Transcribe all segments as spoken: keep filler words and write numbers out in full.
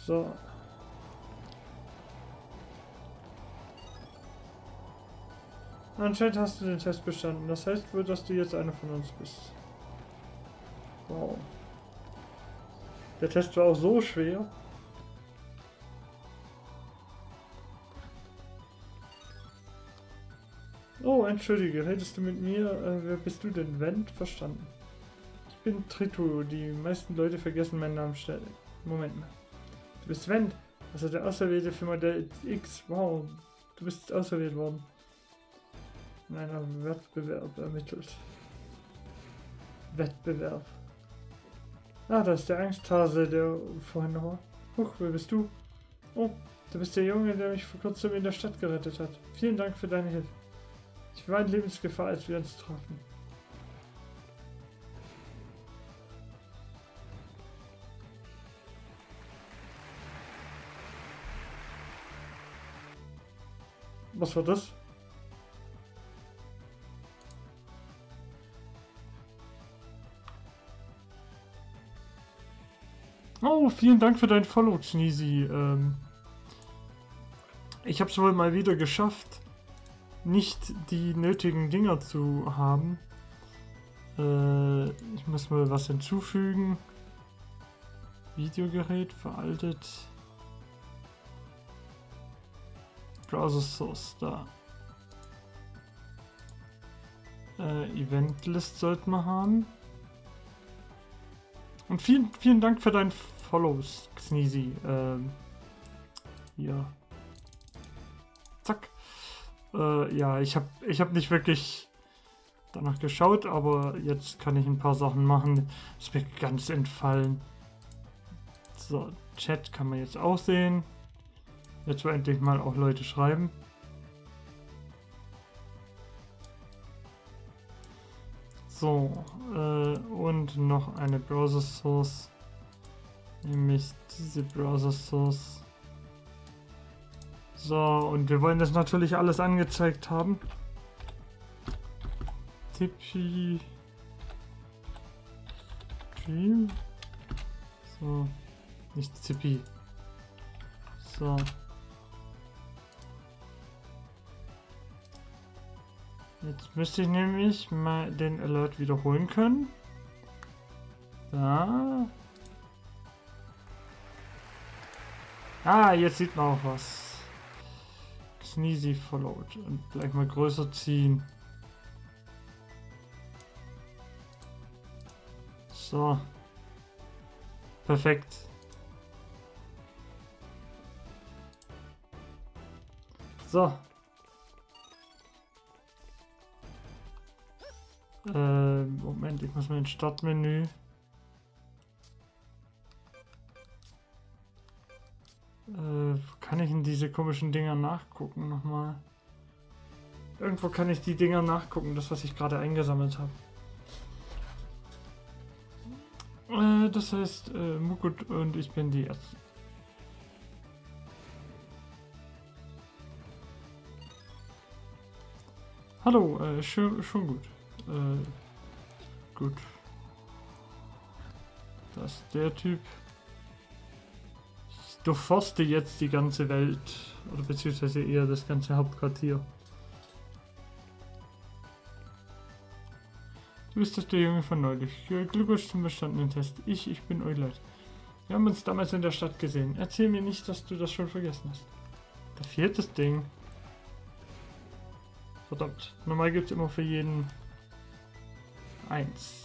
So. Anscheinend hast du den Test bestanden. Das heißt wohl, dass du jetzt einer von uns bist. Wow. Der Test war auch so schwer. Oh, entschuldige, redest du mit mir? Äh, wer bist du denn? Wendt? Verstanden. Ich bin Tritu. Die meisten Leute vergessen meinen Namen schnell. Moment mal. Du bist Wendt. Also der Auserwählte für Modell X. Wow. Du bist auserwählt worden. In einem Wettbewerb ermittelt. Wettbewerb. Ah, da ist der Angsthase, der vorhin noch war. Huch, wer bist du? Oh, du bist der Junge, der mich vor kurzem in der Stadt gerettet hat. Vielen Dank für deine Hilfe. Ich war in Lebensgefahr, als wir uns trafen. Was war das? Oh, vielen Dank für dein Follow, Sneezy. Ähm, ich habe es wohl mal wieder geschafft, nicht die nötigen Dinger zu haben. Äh, ich muss mal was hinzufügen. Videogerät veraltet. Browser Source da. Äh, Eventlist sollten wir haben. Und vielen, vielen Dank für dein Follows, Sneezy. Ähm, hier. Zack. Äh, ja, ich habe ich hab nicht wirklich danach geschaut, aber jetzt kann ich ein paar Sachen machen. Ist mir ganz entfallen. So, Chat kann man jetzt auch sehen. Jetzt will endlich mal auch Leute schreiben. So, äh, und noch eine Browser Source, nämlich diese Browser Source. So, und wir wollen das natürlich alles angezeigt haben. Tippy. Stream. So, nicht Zippy. So. Jetzt müsste ich nämlich mal den Alert wiederholen können. Da. Ah, jetzt sieht man auch was. Sneezy followed. Und gleich mal größer ziehen. So. Perfekt. So. Äh, Moment, ich muss mal ins Startmenü. Äh, kann ich in diese komischen Dinger nachgucken nochmal? Irgendwo kann ich die Dinger nachgucken, das was ich gerade eingesammelt habe. Äh, das heißt, äh, Mukut und ich bin die Ärzte. Hallo, äh, schon, schon gut. Äh, gut. Das ist der Typ. Ich durchforste jetzt die ganze Welt. Oder beziehungsweise eher das ganze Hauptquartier. Du bist doch der Junge von neulich. Glückwunsch zum bestandenen Test. Ich, ich bin Eulet. Wir haben uns damals in der Stadt gesehen. Erzähl mir nicht, dass du das schon vergessen hast. Da fehlt das Ding. Verdammt. Normal gibt es immer für jeden eins.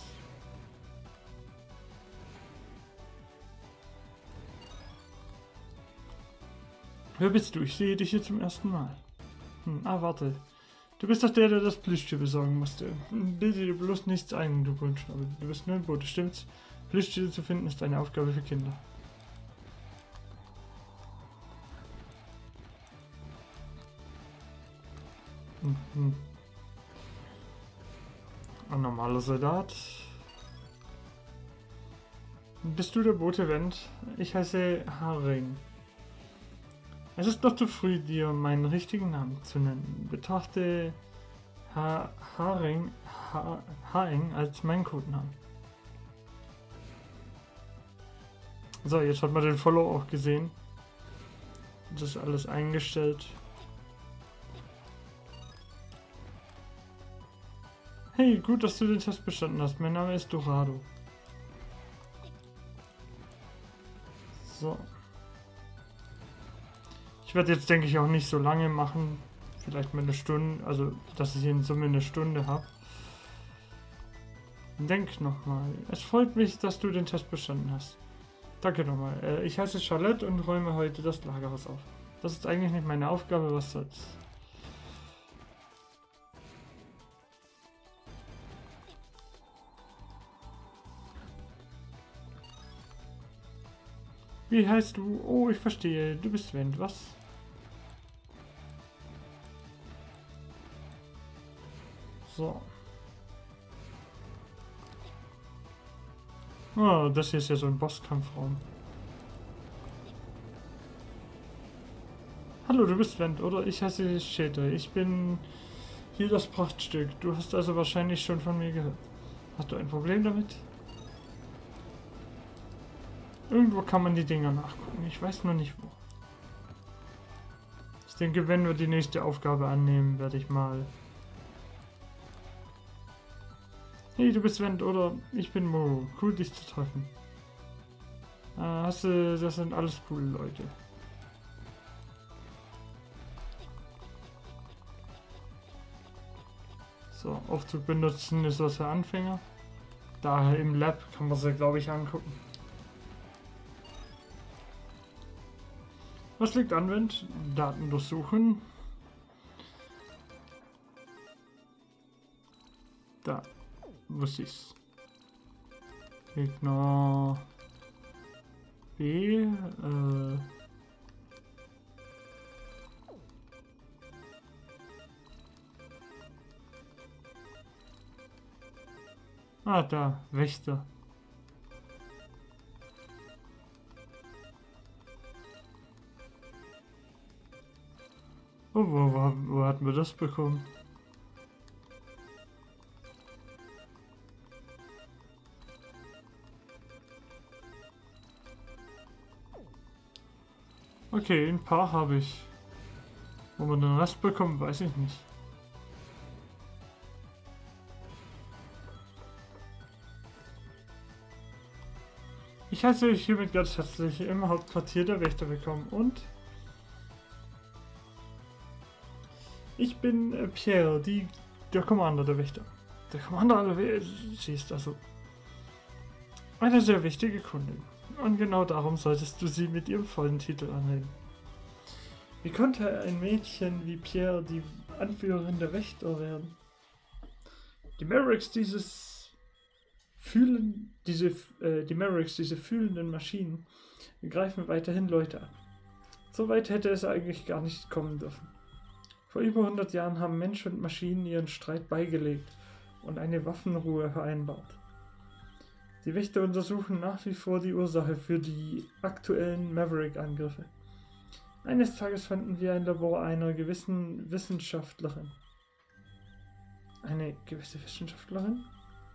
Wer bist du? Ich sehe dich hier zum ersten Mal. Hm, ah, warte. Du bist doch der, der das Plüschtier besorgen musste. Bilde dir bloß nichts ein, du Grundschnabel. Du bist nur ein Bote, stimmt's? Plüschtiere zu finden ist eine Aufgabe für Kinder. Mhm. Ein normaler Soldat. Bist du der Bote, Wendt? Ich heiße Haring. Es ist noch zu früh, dir meinen richtigen Namen zu nennen. Betrachte ha Haring, ha Haring als meinen Codenamen. So, jetzt hat man den Follow auch gesehen. Das ist alles eingestellt. Hey, gut, dass du den Test bestanden hast. Mein Name ist Dorado. So. Ich werde jetzt, denke ich, auch nicht so lange machen. Vielleicht mal eine Stunde. Also, dass ich in Summe eine Stunde habe. Denk nochmal. Es freut mich, dass du den Test bestanden hast. Danke nochmal. Äh, ich heiße Charlotte und räume heute das Lagerhaus auf. Das ist eigentlich nicht meine Aufgabe, was soll's. Wie heißt du? Oh, ich verstehe. Du bist Wendt, was? So. Oh, das hier ist ja so ein Bosskampfraum. Hallo, du bist Wendt, oder? Ich heiße Shader. Ich bin hier das Prachtstück. Du hast also wahrscheinlich schon von mir gehört. Hast du ein Problem damit? Irgendwo kann man die Dinger nachgucken. Ich weiß nur nicht wo. Ich denke, wenn wir die nächste Aufgabe annehmen, werde ich mal... Hey, du bist Wendt, oder? Ich bin Mo. Cool, dich zu treffen. Äh, hast du... Das sind alles coole Leute. So, Aufzug benutzen ist was für Anfänger. Daher im Lab kann man sie, glaube ich, angucken. Was liegt an, Wendt? Daten durchsuchen. Da. Wusste ich's. Gegner B. Äh. Ah, da. Wächter. Oh, wo, wo, wo hatten wir das bekommen? Okay, ein paar habe ich. Wo man den Rest bekommt, weiß ich nicht. Ich heiße euch hiermit ganz herzlich im Hauptquartier der Wächter willkommen und ich bin äh, Pierre, die, der Commander der Wächter. Der Commander aller Wächter, sie ist also eine sehr wichtige Kundin. Und genau darum solltest du sie mit ihrem vollen Titel anreden. Wie konnte ein Mädchen wie Pierre die Anführerin der Wächter werden? Die Mavericks dieses fühlen, diese, äh, die Mavericks, diese fühlenden Maschinen, greifen weiterhin Leute an. So weit hätte es eigentlich gar nicht kommen dürfen. Vor über hundert Jahren haben Mensch und Maschinen ihren Streit beigelegt und eine Waffenruhe vereinbart. Die Wächter untersuchen nach wie vor die Ursache für die aktuellen Maverick-Angriffe. Eines Tages fanden wir ein Labor einer gewissen Wissenschaftlerin. Eine gewisse Wissenschaftlerin?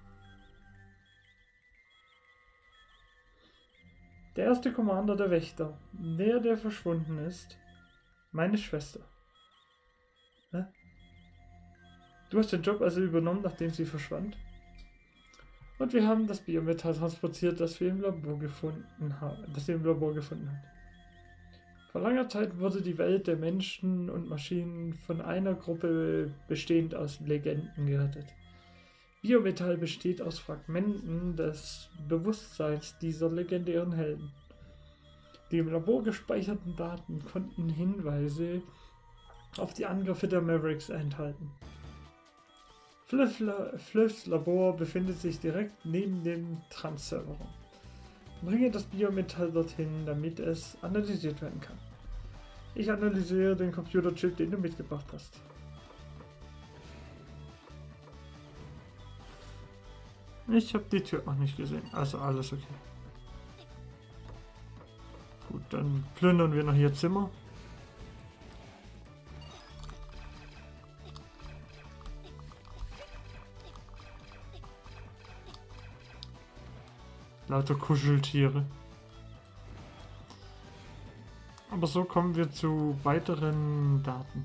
Der erste Commander der Wächter, der, der verschwunden ist, meine Schwester. Hä? Du hast den Job also übernommen, nachdem sie verschwand? Und wir haben das Biometall transportiert, das wir im Labor gefunden haben, das wir im Labor gefunden haben. Vor langer Zeit wurde die Welt der Menschen und Maschinen von einer Gruppe bestehend aus Legenden gerettet. Biometall besteht aus Fragmenten des Bewusstseins dieser legendären Helden. Die im Labor gespeicherten Daten konnten Hinweise auf die Angriffe der Mavericks enthalten. Fliffs Labor befindet sich direkt neben dem Trans-Serverraum. Bringe das Biometall dorthin, damit es analysiert werden kann. Ich analysiere den Computerchip, den du mitgebracht hast. Ich habe die Tür auch nicht gesehen, also alles okay. Gut, dann plündern wir noch hier Zimmer. Lauter Kuscheltiere. Aber so kommen wir zu weiteren Daten.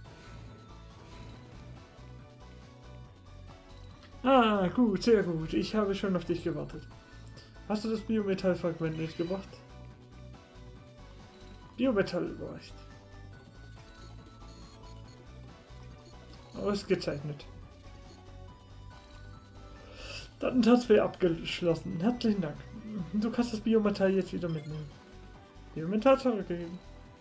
Ah, gut, sehr gut. Ich habe schon auf dich gewartet. Hast du das Biometallfragment mitgebracht? Biometall überreicht. Ausgezeichnet. Datentransfer abgeschlossen. Herzlichen Dank. Du kannst das Biometall jetzt wieder mitnehmen. Biometall zurückgegeben.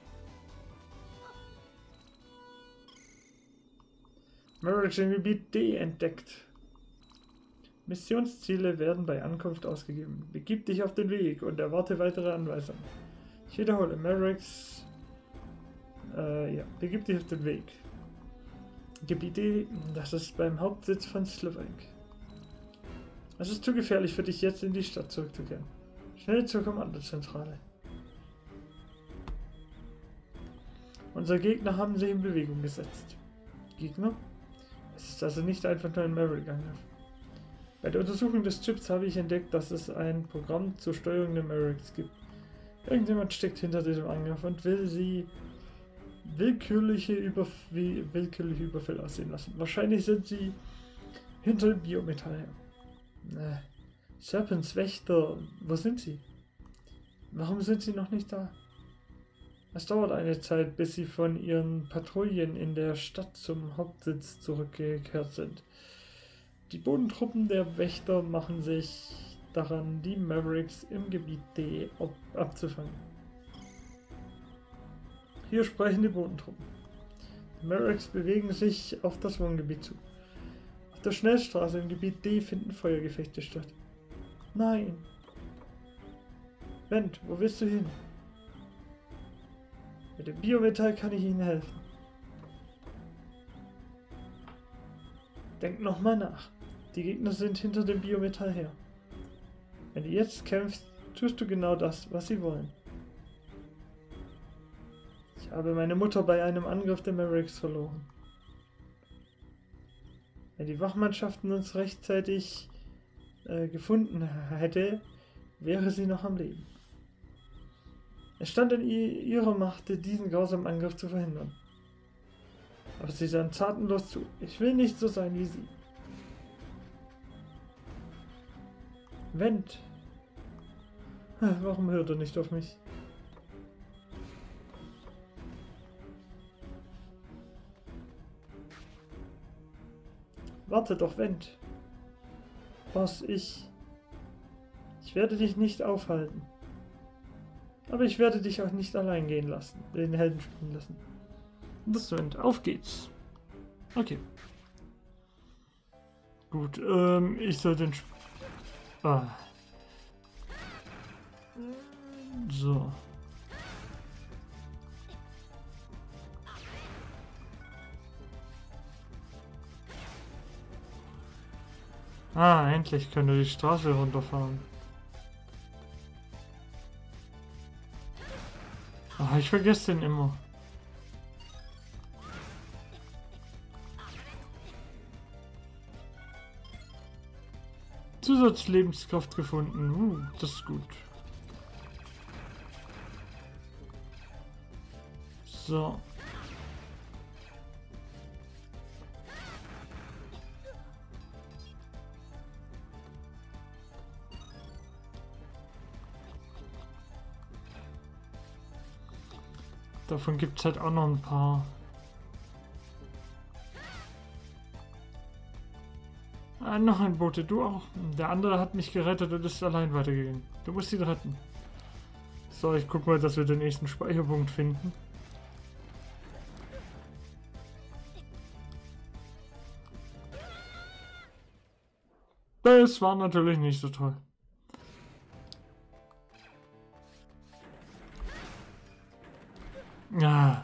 Mavericks im Gebiet D entdeckt. Missionsziele werden bei Ankunft ausgegeben. Begib dich auf den Weg und erwarte weitere Anweisungen. Ich wiederhole, Mavericks... Äh, ja, begib dich auf den Weg. Gebiet D, das ist beim Hauptsitz von Slowik. Es ist zu gefährlich für dich, jetzt in die Stadt zurückzukehren. Schnell zur Kommandozentrale. Unsere Gegner haben sich in Bewegung gesetzt. Gegner? Es ist also nicht einfach nur ein Maverick-Angriff. Bei der Untersuchung des Chips habe ich entdeckt, dass es ein Programm zur Steuerung der Mavericks gibt. Irgendjemand steckt hinter diesem Angriff und will sie willkürliche, Überf wie willkürliche Überfälle aussehen lassen. Wahrscheinlich sind sie hinter dem Biometall her. Äh, Serpents Wächter, wo sind sie? Warum sind sie noch nicht da? Es dauert eine Zeit, bis sie von ihren Patrouillen in der Stadt zum Hauptsitz zurückgekehrt sind. Die Bodentruppen der Wächter machen sich daran, die Mavericks im Gebiet D abzufangen. Hier sprechen die Bodentruppen. Die Mavericks bewegen sich auf das Wohngebiet zu. Auf der Schnellstraße im Gebiet D finden Feuergefechte statt. Nein! Wendt, wo willst du hin? Mit dem Biometall kann ich Ihnen helfen. Denk nochmal nach. Die Gegner sind hinter dem Biometall her. Wenn du jetzt kämpfst, tust du genau das, was sie wollen. Ich habe meine Mutter bei einem Angriff der Mavericks verloren. Wenn die Wachmannschaften uns rechtzeitig äh, gefunden hätte, wäre sie noch am Leben. Es stand in ihrer Macht, diesen grausamen Angriff zu verhindern. Aber sie sahen tatenlos zu. Ich will nicht so sein wie sie. Wendt. Warum hört er nicht auf mich? Warte doch, Wendt. Boss, ich... Ich werde dich nicht aufhalten. Aber ich werde dich auch nicht allein gehen lassen, den Helden spielen lassen. Das Wendt, auf geht's. Okay. Gut, ähm, ich soll den... Sp ah. So. Ah, endlich können wir die Straße runterfahren. Ah, ich vergesse den immer. Zusatzlebenskraft gefunden. Uh, das ist gut. So. Davon gibt es halt auch noch ein paar. Ah, noch ein Bote, du auch. Der andere hat mich gerettet und ist allein weitergegangen. Du musst ihn retten. So, ich guck mal, dass wir den nächsten Speicherpunkt finden. Das war natürlich nicht so toll. Ja.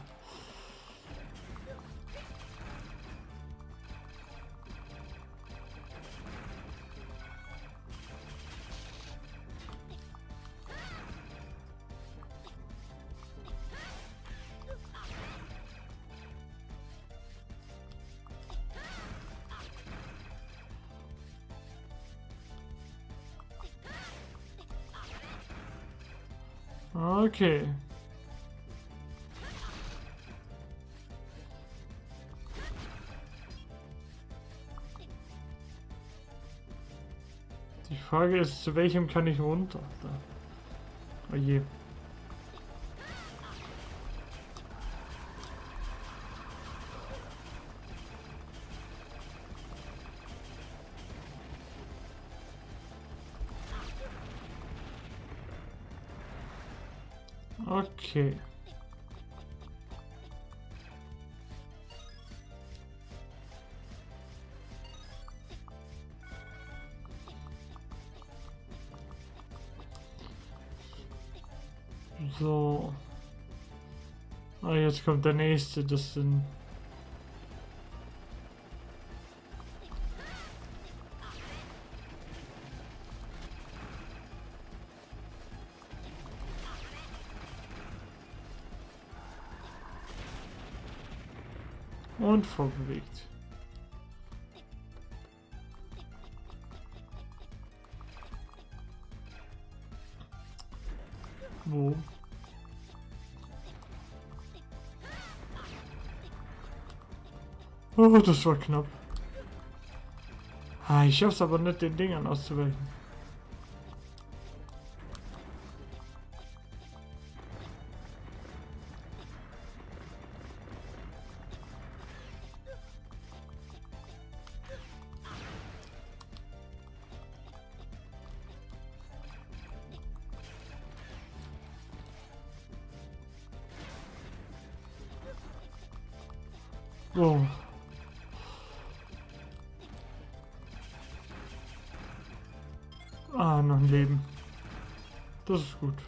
Okay. Die Frage ist, zu welchem kann ich runter? Da. Oh je. Okay. So. Ah, jetzt kommt der nächste. Das sind... Und vorbewegt. Wo? Oh, das war knapp. Ah, ich schaff's aber nicht, den Dingern auszuweichen. Oh. Ah, noch ein Leben. Das ist gut.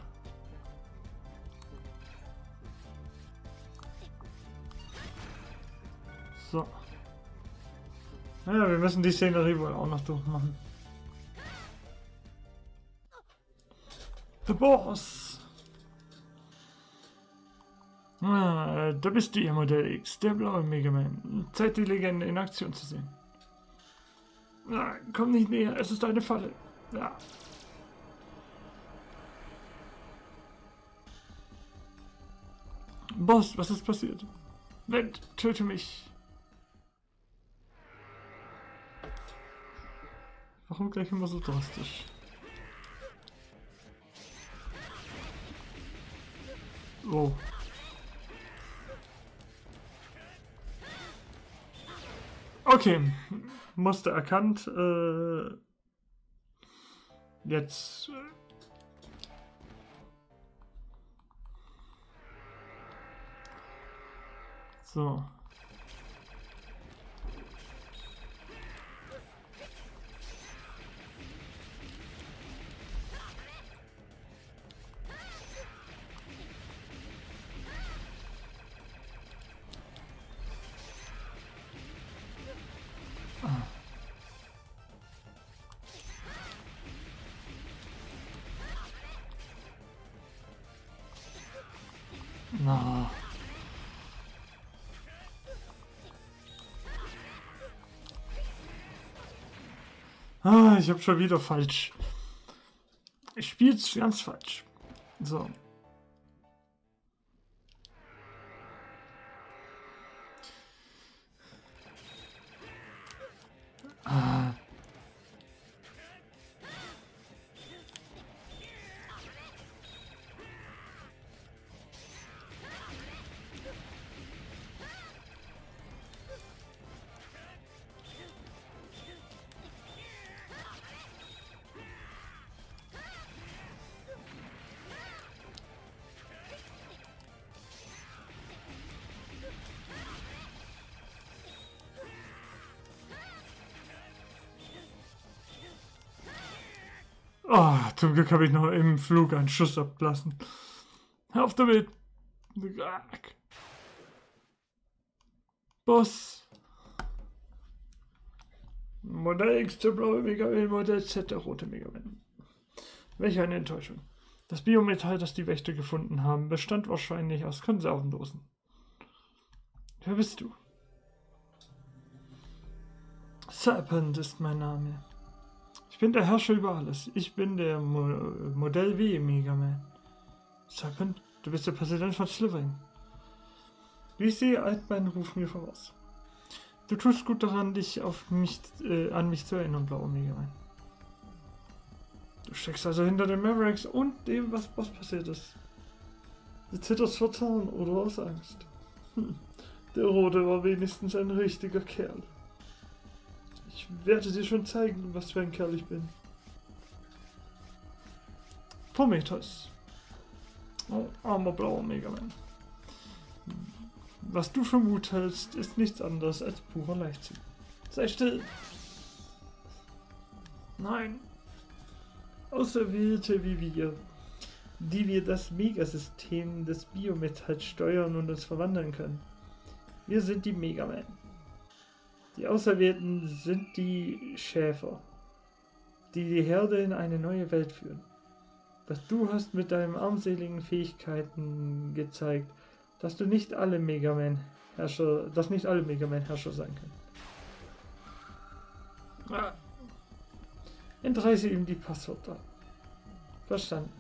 So. Naja, wir müssen die Szenerie wohl auch noch durchmachen. The Boss! Ah, da bist du ja, Modell X, der blaue Mega Man. Zeit, die Legende in Aktion zu sehen. Ah, komm nicht näher, es ist eine Falle. Ja. Boss, was ist passiert? Wendt, töte mich. Warum gleich immer so drastisch? Oh. Okay, Muster erkannt. Äh, jetzt. Äh, so. Na. Ah, ich habe schon wieder falsch. Ich spiele es ganz falsch. So. Ah. Oh, zum Glück habe ich noch im Flug einen Schuss abgelassen. Hör auf damit! Boss! Modell X, der blaue Mega Man, Modell Z, der rote Mega Man. Welch eine Enttäuschung. Das Biometall, das die Wächter gefunden haben, bestand wahrscheinlich aus Konservendosen. Wer bist du? Serpent ist mein Name. Ich bin der Herrscher über alles. Ich bin der Mo Modell W Mega Man. Serpent, du bist der Präsident von Slytherin. Wie ich sehe, Altmann ruft mir voraus. Du tust gut daran, dich auf mich, äh, an mich zu erinnern, blauer Mega Man. Du steckst also hinter den Mavericks und dem, was Boss passiert ist. Du zitterst vor Zorn oder aus Angst. Hm. Der Rote war wenigstens ein richtiger Kerl. Ich werde dir schon zeigen, was für ein Kerl ich bin. Prometheus. Oh, armer blauer Mega Man. Was du für Mut hältst, ist nichts anderes als purer Leichtsinn. Sei still! Nein! Auserwählte wie wir, die wir das Megasystem des Biometalls steuern und uns verwandeln können. Wir sind die Mega Man. Die Auserwählten sind die Schäfer, die die Herde in eine neue Welt führen. Was du hast mit deinen armseligen Fähigkeiten gezeigt, dass du nicht alle Mega Man Herrscher, dass nicht alle Mega Man Herrscher sein können. Ah. Entreiße ihm die Passwörter. Verstanden.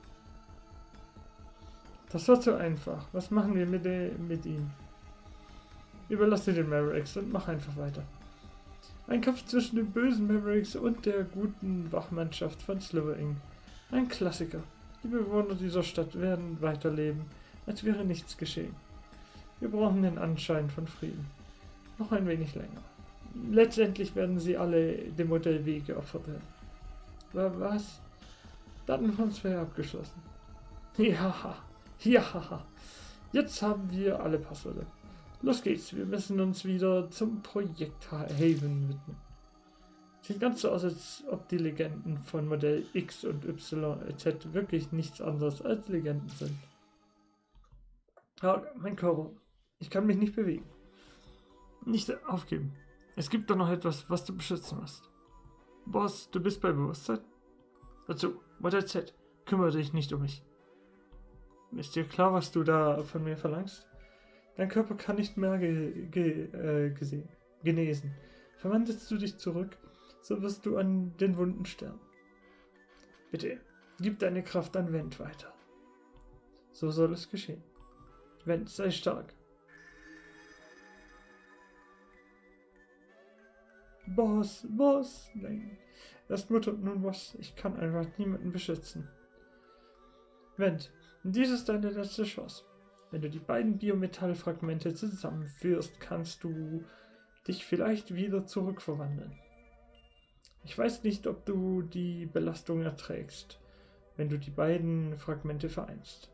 Das war zu einfach. Was machen wir mit, de, mit ihm? Überlasse den Mavericks und mach einfach weiter. Ein Kampf zwischen den bösen Mavericks und der guten Wachmannschaft von Slivering. Ein Klassiker. Die Bewohner dieser Stadt werden weiterleben, als wäre nichts geschehen. Wir brauchen den Anschein von Frieden. Noch ein wenig länger. Letztendlich werden sie alle dem Modell W geopfert werden. Was? Datentransfer abgeschlossen. Ja, ja. Jetzt haben wir alle Passwörter. Los geht's, wir müssen uns wieder zum Projekt Haven widmen. Sieht ganz so aus, als ob die Legenden von Modell X und Y et cetera wirklich nichts anderes als Legenden sind. Ja, mein Körper. Ich kann mich nicht bewegen. Nicht aufgeben. Es gibt da noch etwas, was du beschützen musst. Boss, du bist bei Bewusstsein? Dazu, Modell Z, kümmere dich nicht um mich. Ist dir klar, was du da von mir verlangst? Dein Körper kann nicht mehr ge ge äh, gesehen, genesen. Verwandelst du dich zurück, so wirst du an den Wunden sterben. Bitte, gib deine Kraft an Wendt weiter. So soll es geschehen. Wendt, sei stark. Boss, Boss, nein. Erst Mutter und nun Boss. Ich kann einfach niemanden beschützen. Wendt, dies ist deine letzte Chance. Wenn du die beiden Biometallfragmente zusammenführst, kannst du dich vielleicht wieder zurückverwandeln. Ich weiß nicht, ob du die Belastung erträgst, wenn du die beiden Fragmente vereinst.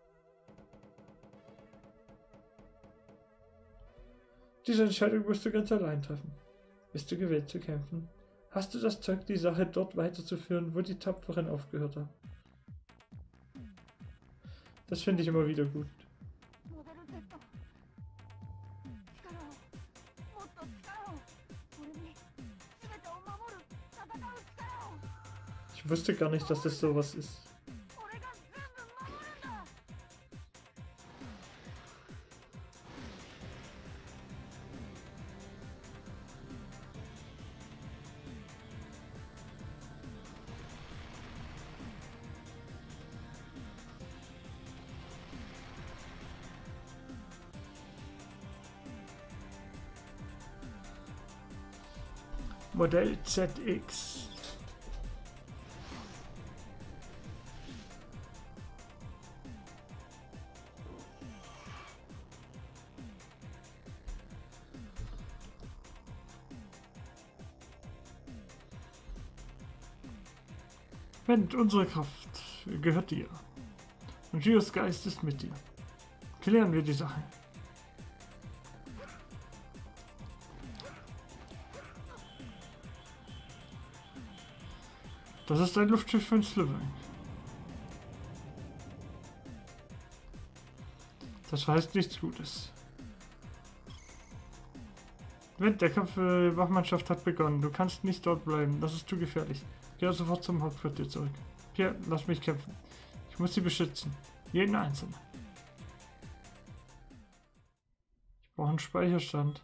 Diese Entscheidung musst du ganz allein treffen. Bist du gewillt zu kämpfen? Hast du das Zeug, die Sache dort weiterzuführen, wo die Tapferen aufgehört haben? Das finde ich immer wieder gut. Ich wusste gar nicht, dass das sowas ist. Modell Z X. Wendt, unsere Kraft gehört dir. Und Gios Geist ist mit dir. Klären wir die Sache. Das ist ein Luftschiff von Slivering. Das heißt nichts Gutes. Wendt, der Kampf für Wachmannschaft hat begonnen. Du kannst nicht dort bleiben. Das ist zu gefährlich. Geh sofort zum Hauptquartier zurück. Hier, lass mich kämpfen. Ich muss sie beschützen. Jeden Einzelnen. Ich brauche einen Speicherstand.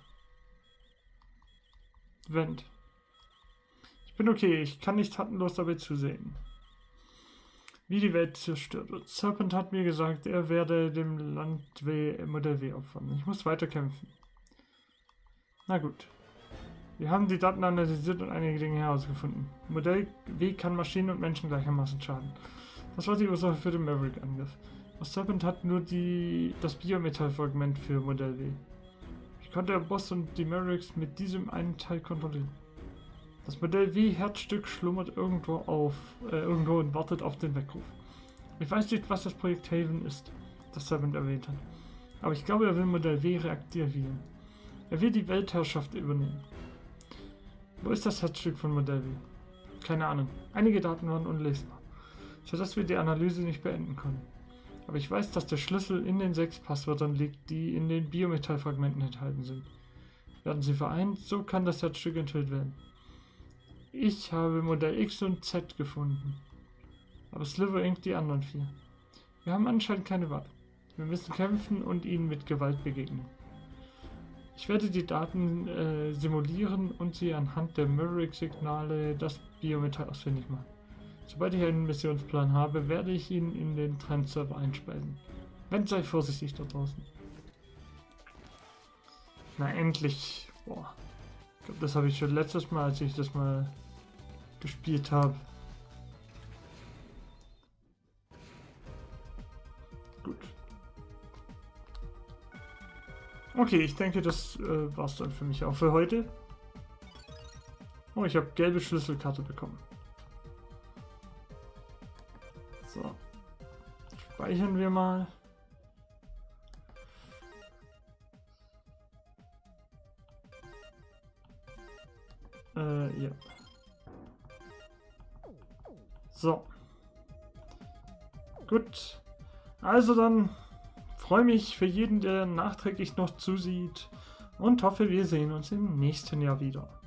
Wendt. Ich bin okay, ich kann nicht tatenlos dabei zusehen, wie die Welt zerstört wird. Serpent hat mir gesagt, er werde dem Land w Modell W opfern. Ich muss weiter kämpfen. Na gut. Wir haben die Daten analysiert und einige Dinge herausgefunden. Modell W kann Maschinen und Menschen gleichermaßen schaden. Das war die Ursache für den Maverick-Angriff. Das Serpent hat nur die, das Biometallfragment für Modell W. Ich konnte den Boss und die Mavericks mit diesem einen Teil kontrollieren. Das Modell W-Herzstück schlummert irgendwo auf, äh, irgendwo und wartet auf den Weckruf. Ich weiß nicht, was das Projekt Haven ist, das Serpent erwähnt hat. Aber ich glaube, er will Modell W reaktivieren. Er will die Weltherrschaft übernehmen. Wo ist das Herzstück von Modell W? Keine Ahnung. Einige Daten waren unlesbar, sodass wir die Analyse nicht beenden konnten. Aber ich weiß, dass der Schlüssel in den sechs Passwörtern liegt, die in den Biometallfragmenten enthalten sind. Werden sie vereint, so kann das Herzstück enthüllt werden. Ich habe Modell X und Z gefunden. Aber Sliver Incorporated die anderen vier. Wir haben anscheinend keine Wahl. Wir müssen kämpfen und ihnen mit Gewalt begegnen. Ich werde die Daten äh, simulieren und sie anhand der Maverick-Signale das Biometall ausfindig machen. Sobald ich einen Missionsplan habe, werde ich ihn in den Trendserver einspeisen. Wenn, sei vorsichtig da draußen. Na endlich. Boah. Ich glaube, das habe ich schon letztes Mal, als ich das mal gespielt habe. Gut. Okay, ich denke, das äh, war's dann für mich auch für heute. Oh, ich habe gelbe Schlüsselkarte bekommen. So. Speichern wir mal. Äh, ja. So. Gut. Also dann freue mich für jeden, der nachträglich noch zusieht und hoffe, wir sehen uns im nächsten Jahr wieder.